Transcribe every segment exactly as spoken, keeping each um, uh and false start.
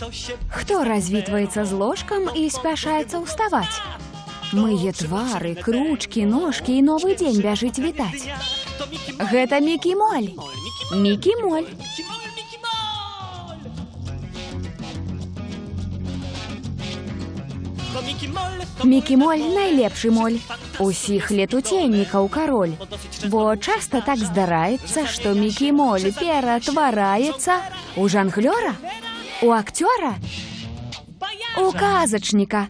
Хто развітваецца з ложкам і спяшаецца ўставаць? Мые твары, кручкі, ножкі і новы дзень бяжыць вітаць. Гэта Мікі-моль. Мікі-моль. Мікі-моль найлепшы моль. Усіх летуценнікаў кароль. Бо часта так здараецца, што Мікі-моль ператвараецца у жанглёра, у акцёра, у казачніка.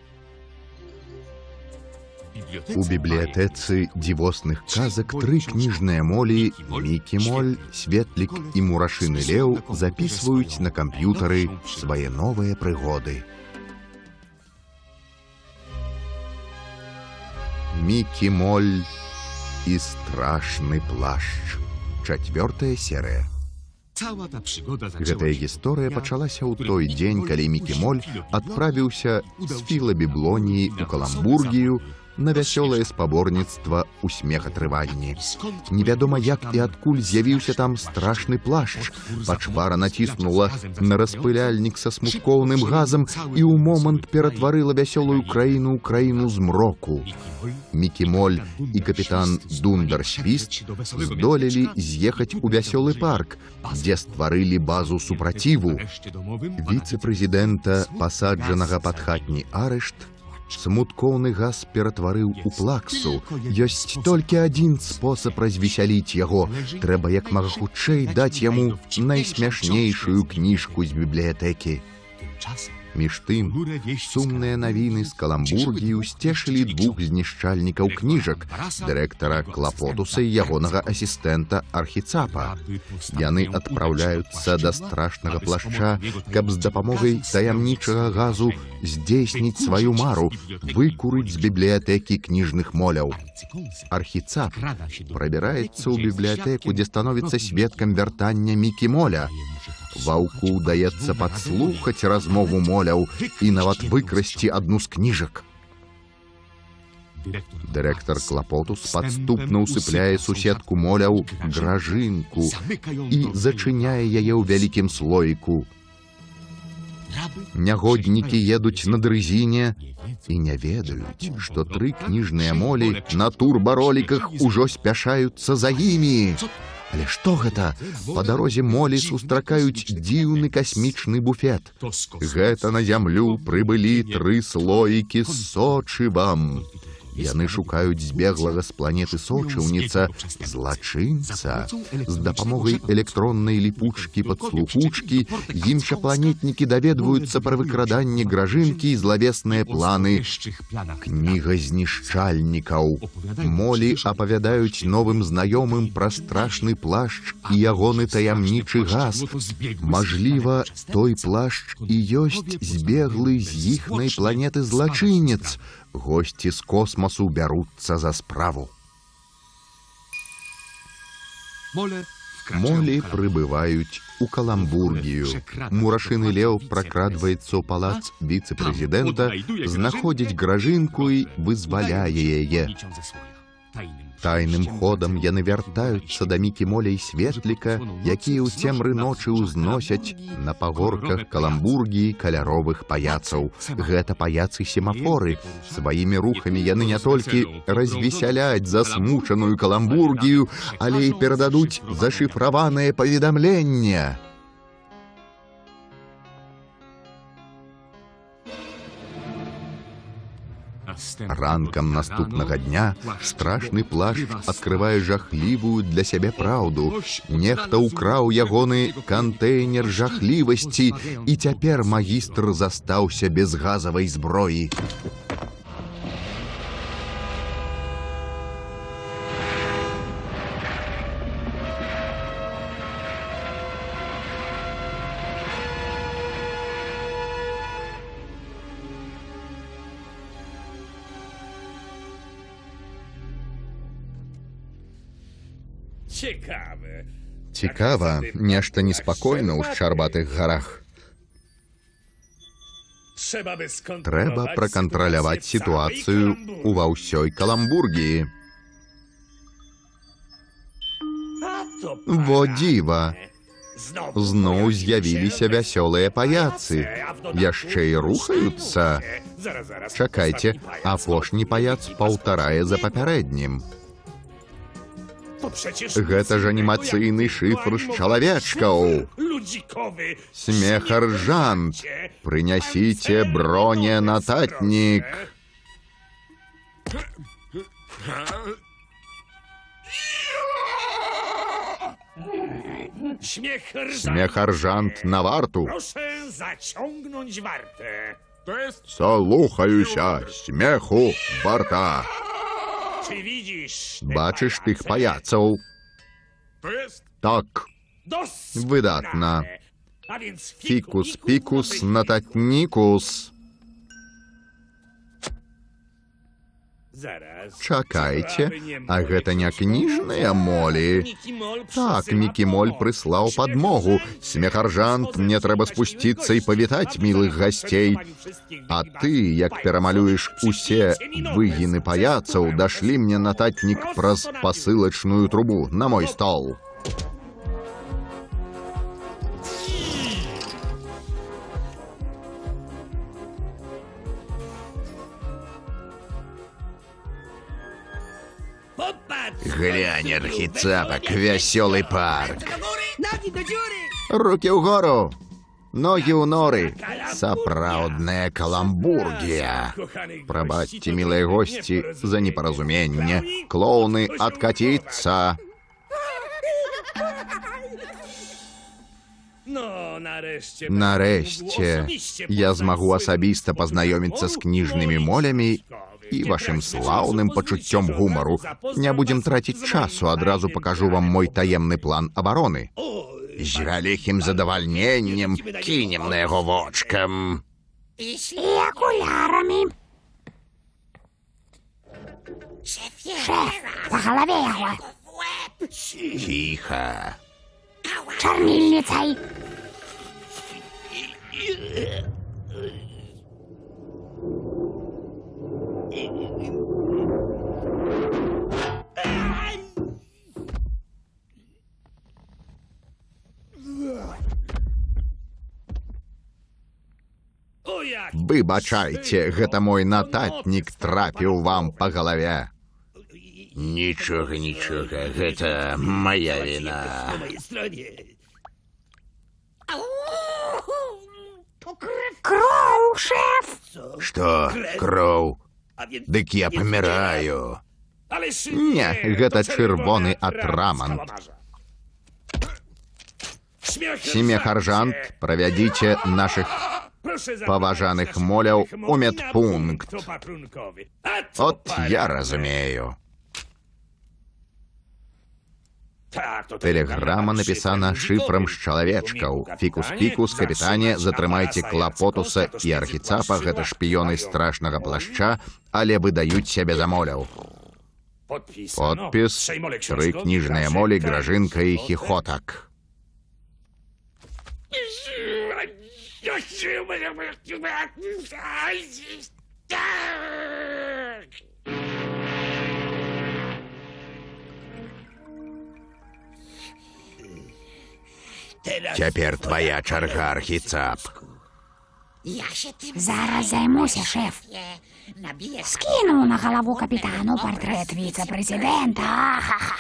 У бібліятэцы дзівосных казак тры кніжныя молі Мікі-моль, Светлік і Мурашыны Леў запісваюць на камп'ютары свае новыя прыгоды. Мікі-моль і страшны плашч. Чацвёртая серыя. Гэтая гісторыя пачалася ў той дзень, калі Мікі-моль адправіўся з філабіблоніі ў Каламбургію на вясёлае спаборніцтва ў смехатрыванні. Невядома, як і адкуль з'явіўся там страшны плашч. Пачвара націснула на распыляльнік са смуткоўным газам і ў момант ператварыла вясёлую краіну ў краіну змроку. Мікі-моль і капітан Дундар-свіст здолелі з'ехаць у вясёлы парк, дзе стварылі базу супраціву. Віцэ-прэзідэнта, пасаджанага пад хатні арышт, смуткоўны газ ператварыў у плаксу. Ёсць толькі адзін спосаб развесяліць яго. Трэба як мага хутчэй даць яму найсмяшнейшую кніжку з бібліятэкі. Між тым, сумныя навіны з Каламбургію сцешылі двух знішчальнікаў кніжак, дырэктара Клапотуса і ягонага асістэнта Архіцапа. Яны адпраўляюцца да страшнага плашча, каб з дапамогай таямнічага газу здзейсніць сваю мару, выкурыць з бібліятэкі кніжных моляў. Архіцап прабіраецца ў бібліятэку, дзе становіцца сведкам вяртання Мікі-моля. Ваўку ўдаецца падслухаць размову моляў і нават выкрасці адну з кніжак. Дырэктар Клапотус падступна ўсыпляе суседку моляў Гражынку і зачыняе яе ў вялікім слоіку. Нягоднікі едуць на дрызіне і не ведаюць, што тры кніжныя молі на турбароліках ужо спяшаюцца за імі. Але што гэта? Па дарозе молі сустракаюць дзіўны касмічны буфет. Гэта на зямлю прыбылі тры слоікі з сочывам. Яны шукаюць збеглага з планеты сочыўніца злачынца. З дапамогай электроннай ліпучкі-падслухучкі іншапланетнікі даведваюцца пра выкраданне Гражынкі і злавесныя планы кніга знішчальнікаў. Молі апавядаюць новым знаёмым пра страшны плашч і ягоны таямнічы газ. Мажліва, той плашч і ёсць збеглы з іхнай планеты злачынец. Госці з космасу бяруцца за справу. Молі прыбываюць у Каламбургію. Мурашыны Леў пракрадваецца ў палац віцэ-прэзідэнта, знаходзіць Гражынку і вызваляе яе. Тайным ходам яны вяртаюцца да Мікі-моля і Светліка, якія ў цемры ночы ўзносяць на пагорках Каламбургіі каляровых паяцаў. Гэта паяцы-семафоры. Сваімі рухамі яны не толькі развесяляць засмучаную Каламбургію, але і перададуць зашыфраванае паведамленне. Ранкам наступнага дня страшны плашч адкрывае жахлівую для сябе праўду. Нехта ўкраў ягоны кантэйнер жахлівасці, і цяпер магістр застаўся без газавай зброі. Цікава, нешта неспакойна ў шчарбатых гарах. Трэба пракантраляваць сітуацыю ува ўсёй Каламбургіі. Во дзіва! Зноў з'явіліся вясёлыя паяцы. Яшчэ і рухаюцца. Чакайце, апошні паяц паўтарае за папярэднім. Гэта ж анімацыйны шыфр з чалавечкаў. Смехаржант, прынясіце броненататнік. Смехаржант на варту. Слухаюся, смеху варта. Бачыш тых паяцаў? Так, выдатна. Фікус, пікус, нататнікус. Чакайце, а гэта не кніжныя молі? Так, Мікі-моль прыслаў падмогу. Смехаржант, мне трэба спусціцца і павітаць мілых гасцей. А ты, як перамалюеш усе выгіны паяцаў, дашлі мне нататнік праз пасылачную трубу на мой стол. Глянь, архіцапак, вясёлы парк. Рукі ўгору, ногі ў норы. Сапраўдная каламбургія. Прабачце, мілыя госці, за непаразуменне. Клоуны, адкаціцца. Нарэшце, я змагу асабіста пазнаёміцца з кніжнымі молямі і вашым слаўным пачуццём гумару. Не будзем траціць часу, адразу пакажу вам мой таемны план абароны. З вялікім задавальненнем кінем на яго вочкам. І акулярамі. Шеф, па галаве яго. Ціха. Чарнільніцай. Выбачайце, гэта мой нататнік трапіў вам па галаве. Нічога, нічога, гэта моя віна. Кроў, шеф! Што, кроў? Дык я паміраю. Не, гэта чырвоны атрамант. Смехаржант, правядзіце нашых паважаных моляў у медпункт. От я разумею. Тэлеграма напісана шыфрам з чалавечкаў. Фікус-пікус, капітане, затрымайце Клапотуса і архіцапа, гэта шпіёны страшнага плашча, але выдаюць сябе за моляў. Подпіс, тры кніжныя молі, Гражынка і Хіхотак. Цяпер твая чарга, архіцап. Зараз займуся, шеф. Скіну на галаву капітану партрэт віцэ-прэзідэнта.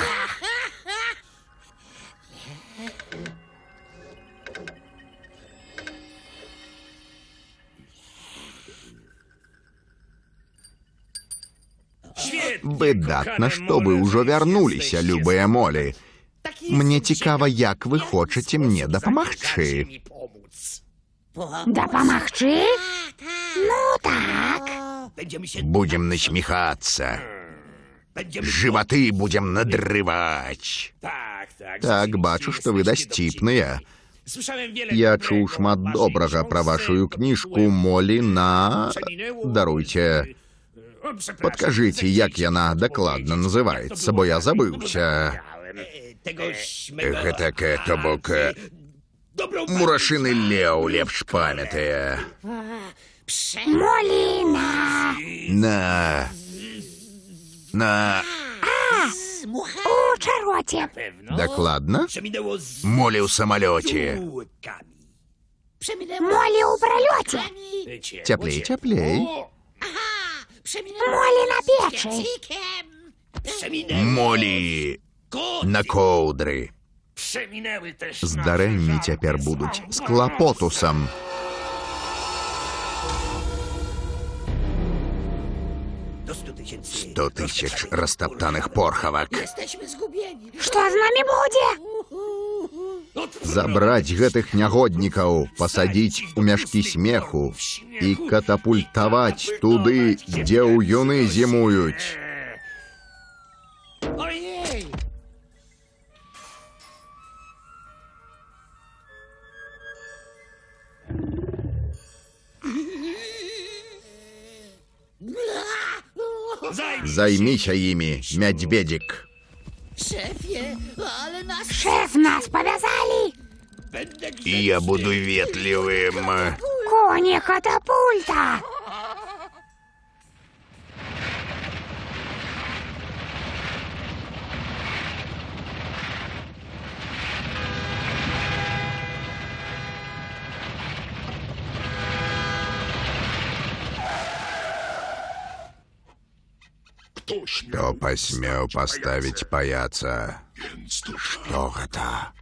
Выдатна, што вы ўжо вярнуліся, любыя молі. Мне цікава, як вы хочаце мне дапамагчы. Дапамагчы? Ну так. Будем насміхацца. Жываты будем надрываць. Так, бачу, што вы дасціпныя. Я чуў шмат добрага пра вашую кніжку «Молі на...» Даруйце. Падкажыце, як яна дакладна называецца, бо я забыўся. Гэтакая, то бок, мурашыны леў лепш памятае. Молі на... На... На... У чароте. Дакладна? Молі ў самалёце. Молі ў пралёце. Цяплей, цяплей. Молі на печы. Молі на коўдры. Здарэнні цяпер будуць з клапотусам. Сто тысяч растаптаных порхавак. Што з намі будзе? Забраць гэтых нягоднікаў, пасадзіць у мяшкі смеху і катапультаваць туды, дзе ўюны зімуюць. Займіся імі, мядзведзік. Шеф, нас павязалі. Я буду ветлівым. Коні катапульта. Што пасмеў паставіць паяца? Што гэта?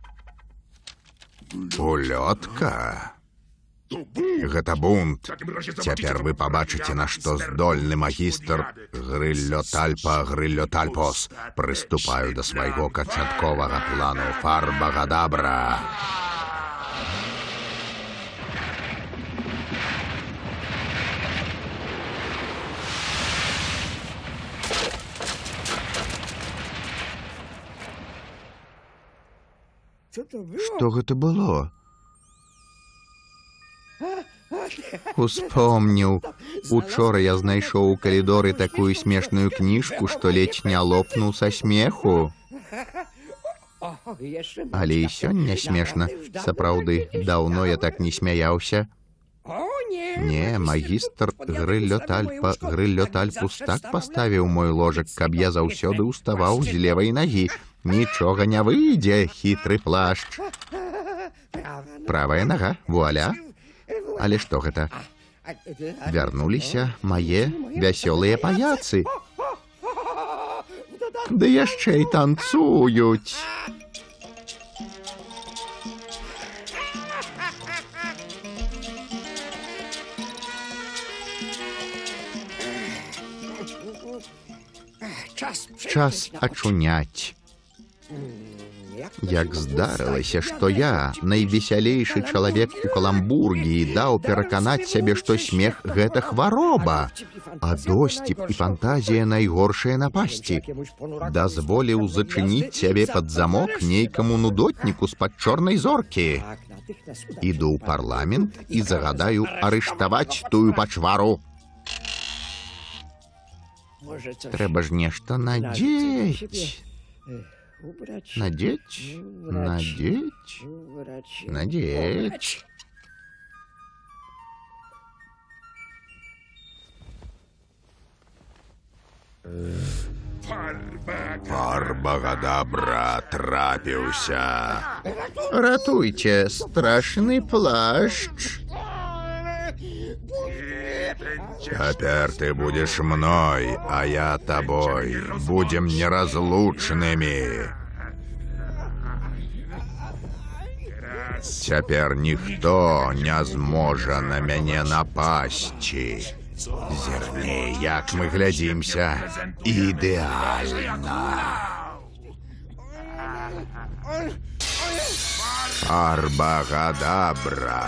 Улётка? Гэта бунт. Цяпер вы пабачыце, на што здольны магістр Грыллётальпа Грыллётальпос. Прыступаю да свайго канчатковага плану Фарбагадабра. Што гэта было? Успомніў. Учора я знайшоў у калідоры такую смешную кніжку, што ледзь не лопнуў са смеху. Але і сёння смешна. Сапраўды, даўно я так не смяяўся. Не, магістр Грыллётальпа Грыллётальпус так паставіў мой ложак, каб я заўсёды ўставаў з левай нагі. Нічога не выйдзе, хітры плашч. Правая нага, вуаля. Але што гэта? Вярнуліся мае вясёлыя паяцы. Ды яшчэ і танцуюць. Час ачуняць. Як здарылася, што я, найвесялейшы чалавек у Каламбургіі, даў пераканаць сябе, што смех — гэта хвароба, а досціп і фантазія — найгоршыя напасці. Дазволіў зачыніць сябе пад замок нейкаму нудотніку з-пад чорнай зоркі. Іду ў парламент і загадаю арыштаваць тую пачвару. Трэба ж нешта надзець. Надеть, надеть, надеть. Фарбагадабра трапіўся. Ратуйце, страшны плашч. Цяпер ты будзеш мной, а я табой. Будзем неразлучнымі. Цяпер ніхто не зможа на мяне напасці. Зірні, як мы глядзімся. Ідэальна. Фарбагадабра.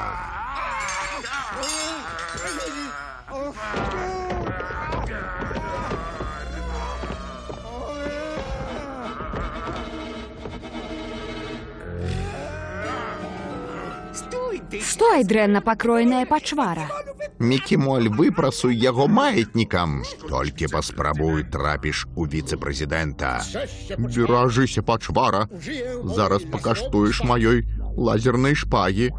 Стой, дрэнна пакроеная пачвара. Мікімоль, выпрасуй яго маятнікам. Толькі паспрабуй, трапіш у віцэ-прэзідэнта. Беражыся, пачвара. Зараз пакаштуеш маёй лазернай шпагі.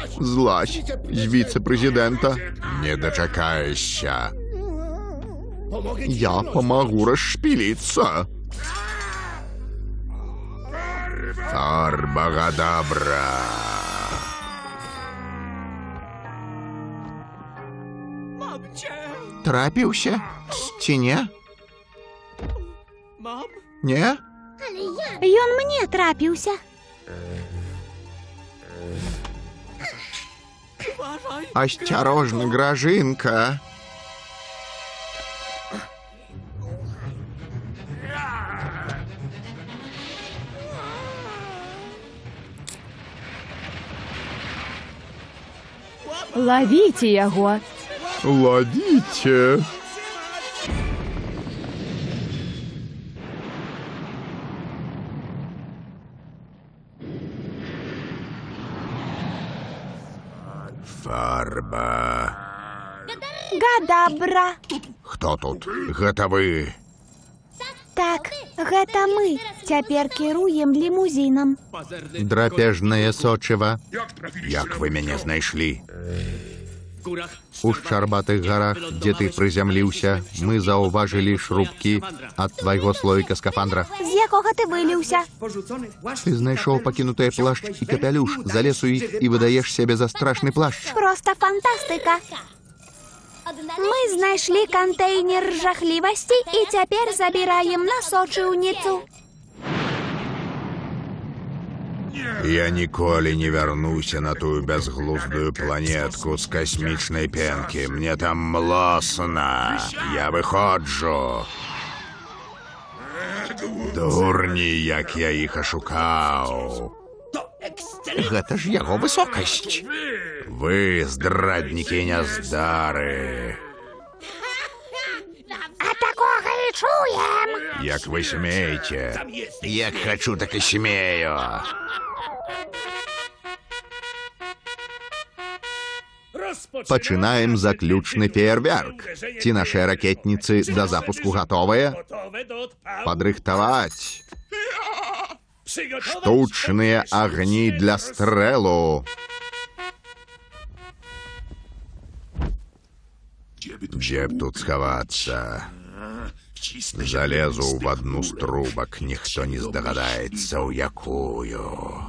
Злазь з віцэ-прэзідэнта. Не дачакаешся. Я помогу расшпилиться. Фарба-гадабра. Трапіўся? Ці не? Не? Ён мне трапіўся. Осторожно, Гражинка. Ловіце яго. Ловите. Фарба. Гадабра. Хто тут? Гэта вы. Так, гэта мы. Цяпер кіруем лімузінам. Драпежнае сочыва. Як вы мяне знайшлі? У шчарбатых гарах, дзе ты прызямліўся, мы заўважылі шрубкі ад твайго слоіка скафандра. З якога ты выліўся? Ты знайшоў пакінутыя плашч і капялюш, залез у іх і выдаеш сябе за страшны плашч. Проста фантастыка. Мы знайшлі кантэйнер жахлівасці і цяпер забіраем на сочыўніцу. Я ніколі не вярнуся на тую бязглуздую планетку з касмічнай пенкі. Мне там млосна. Я выходжу. Дурні, як я іх ашукаў. Гэта ж яго высокасць. Вы, здраднікі няздары. А такога і чуем. Як вы смееце? Як хачу, так і смею. Пачынаем заключны феерверк. Ці нашыя ракетніцы да запуску гатовыя? Падрыхтаваць. Штучныя агні для стрэлу. Дзе б тут схавацца? Залезу в одну з трубак, ніхто не здагадаецца, у якую.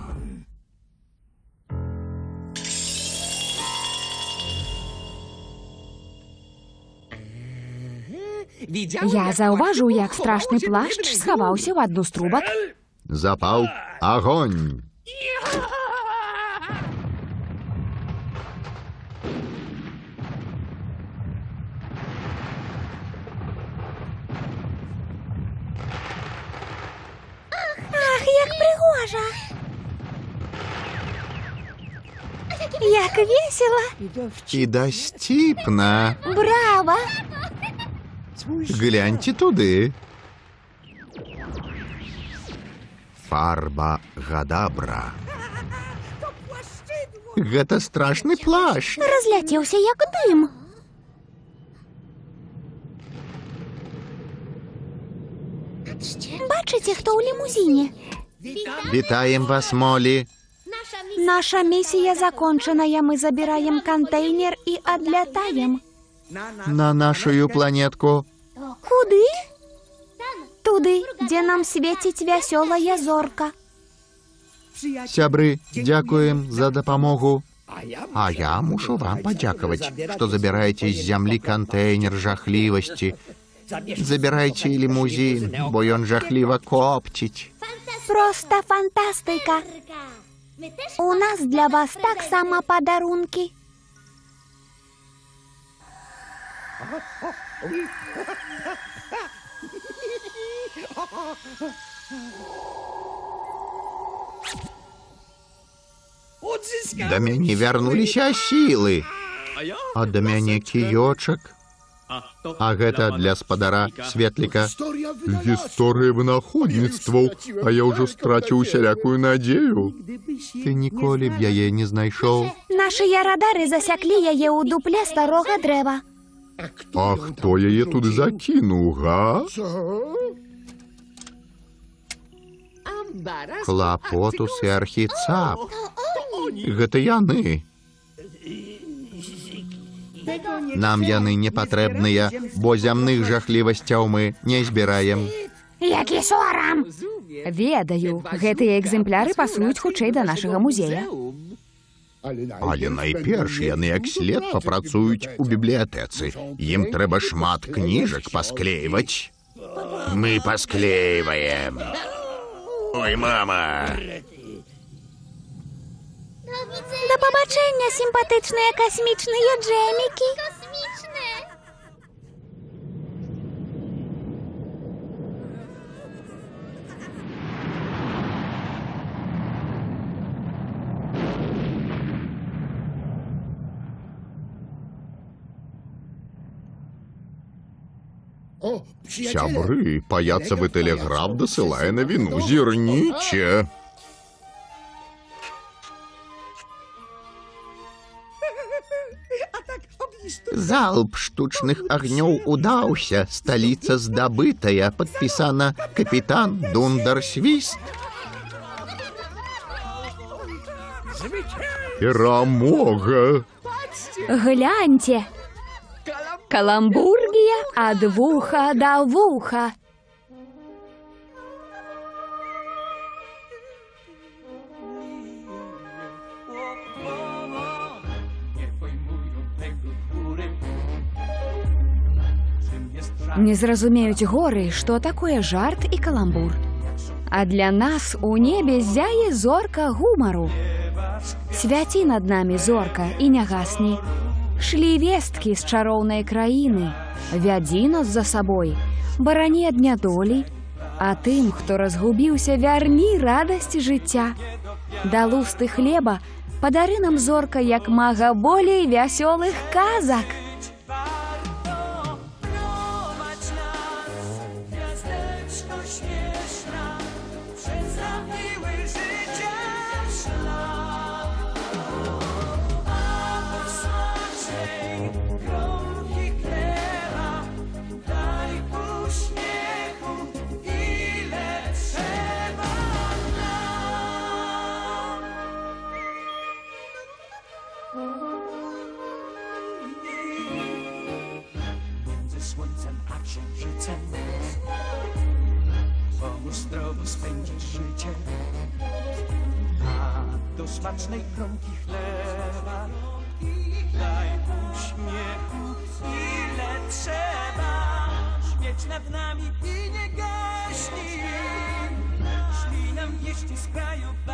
Я заўважыў, як страшны плашч схаваўся ў адну з трубак. Запал огонь. Ах, як прыгожа! Як весела! І дасціпна. Браво! Гляньте туды. Фарба-гадабра. Гэта страшны плащ. Разляцеўся як дым. Бачыце, хто ў лімузіне? Вітаем вас, Молі. Наша місія закончаная. Мы забіраем кантэйнер і адлятаем. На нашую планетку. Куды? Туды, дзе нам свеціць вясёлая зорка. Сябры, дзякуем за дапамогу. А я мушу вам падзякаваць, што забіраеце з зямлі кантэйнер жахлівасці. Забірайце лімузін, бо ён жахліва копціць. Проста фантастыка. У нас для вас таксама падарункі. Да мяне вярнуліся сілы. А да мяне кіёчак. А гэта для спадара Светліка. Гісторыя вынаходніцтваў, а я ўжо страціў усялякую надзею. Ты ніколі б яе не знайшоў. Нашыя радары засяклі яе ў дупле старога дрэва. А хто яе туды закінуў, га? Клапотус і архіцап. Гэта яны. Нам яны не патрэбныя, бо зямных жахлівасцяў мы не збіраем. Які сорам! Ведаю, гэтыя экземпляры пасуюць хутчэй да нашага музея. Але найперш яны як след папрацуюць у бібліятэцы. Ім трэба шмат кніжак пасклейваць. Мы пасклейваем. Ой, мама! Да пабачэння, сімпатычныя касмічныя джэмікі. Сябры, паяцавы тэлеграф дасылае навіну. Зірніце! Залп штучных агнёў удаўся. Сталіца здабытая. Падпісана капітан Дундар-Свіст. Перамога! Гляньце! Каламбургія ад вуха да вуха. Не зразумеюць горы, што такое жарт і каламбур. А для нас у небе зяе зорка гумару. Свяці над намі, зорка, і не гасні. Шлі весткі з чароўнай краіны, вядзі нас за сабой, барані ад нядолі, а тым, хто разгубіўся, вярні радасць жыцця. Да лусты хлеба падары нам, зорка, як мага болей вясёлых казак. Słońcem a księżycem pomóż zdrowo spędzić życie, a do smacznej kromki chleba daj uśmiechu ile trzeba. Śmieć nad nami i nie gaśnij, szli nam wieści z kraju